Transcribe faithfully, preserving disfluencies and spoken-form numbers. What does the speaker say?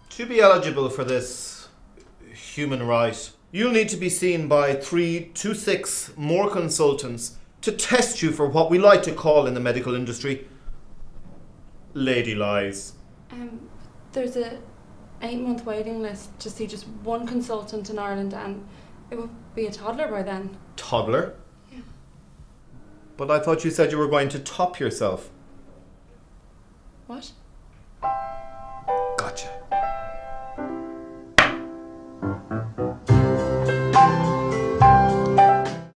To be eligible for this human right, you'll need to be seen by three to six more consultants to test you for what we like to call in the medical industry lady lies. Um, there's a eight month waiting list to see just one consultant in Ireland, and it would be a toddler by then. Toddler? Yeah. But I thought you said you were going to top yourself. What? Gotcha.